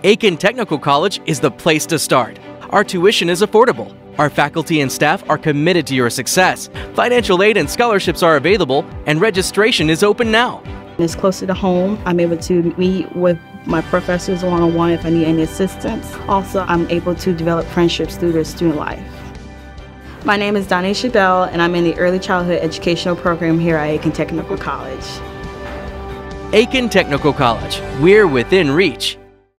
Aiken Technical College is the place to start. Our tuition is affordable. Our faculty and staff are committed to your success. Financial aid and scholarships are available, and registration is open now. It's closer to home. I'm able to meet with my professors one-on-one if I need any assistance. Also, I'm able to develop friendships through their student life. My name is Donneshia Bell, and I'm in the Early Childhood Educational Program here at Aiken Technical College. Aiken Technical College. We're within reach.